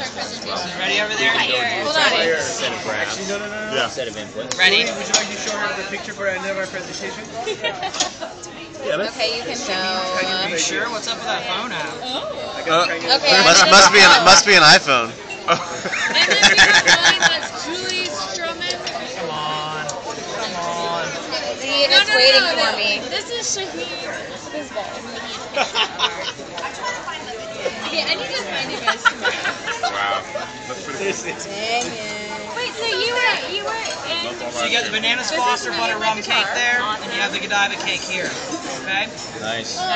Ready over there? Hold on. Set of graphs. Actually, no. Yeah. Set of inputs. Ready? Would you like to show her the picture for the end of our presentation? Okay, you can show. Are you sure? What's up with that phone app? Okay. Must be an iPhone. And then we have one that's Julie Stroman. Come on. Come on. See, it's waiting for me. This is Shaheen Bisbal. Okay, I need to find you guys tomorrow. Wow. That's pretty cool. Dang it. Wait, so you were in... So you got the Bananas Foster butter rum cake there, and you have the Godiva cake here. Okay? Nice.